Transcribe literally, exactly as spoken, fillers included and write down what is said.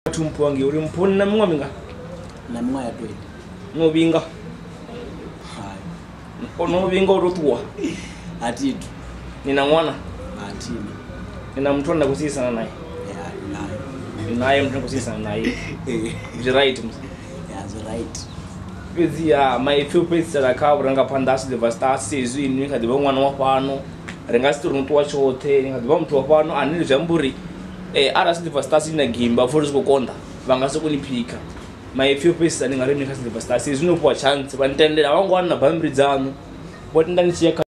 Tumpu wangi uri mpuni na mwa minga na mwa ya twende no binga hai ono binga urotuwa atitu nina mwana atini nina mtu na kusisa naye yeah nayo naye mtu kusisa naye is right yeah so right with ya my few places that ka uranga pandas de vasta sezu ini ka diba mwana wa kwano renga situ mtu wa chote ni ka diba mtu wa kwano anile jamburi eh ara situ vasta sina gimba for ziko konda vanga sokunipika my few places ani ngare ni ka situ vasta sezu no kwa chance bantendela wangu wana bambri dzano botindani chiya